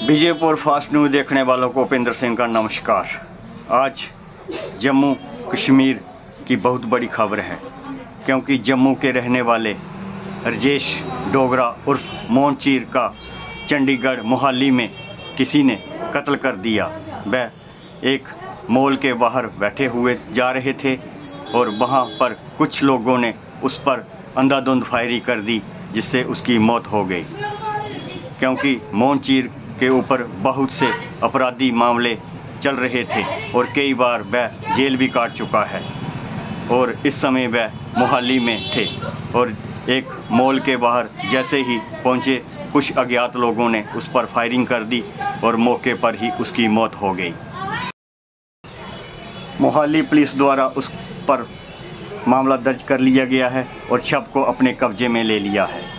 Vijaypur fast news देखने वालों को उपेंद्र सिंह का नमस्कार। आज जम्मू कश्मीर की बहुत बड़ी खबर है, क्योंकि जम्मू के रहने वाले राजेश डोगरा उर्फ मोहनचीर का चंडीगढ़ मोहाली में किसी ने कत्ल कर दिया। वह एक मॉल के बाहर बैठे हुए जा रहे थे और वहां पर कुछ लोगों ने उस पर अंधाधुंध फायरिंग कर दी, जिससे उसकी मौत हो गई। क्योंकि मोहनचीर के ऊपर बहुत से अपराधी मामले चल रहे थे और कई बार वह जेल भी काट चुका है और इस समय वह मोहाली में थे और एक मॉल के बाहर जैसे ही पहुंचे, कुछ अज्ञात लोगों ने उस पर फायरिंग कर दी और मौके पर ही उसकी मौत हो गई। मोहाली पुलिस द्वारा उस पर मामला दर्ज कर लिया गया है और शव को अपने कब्जे में ले लिया है।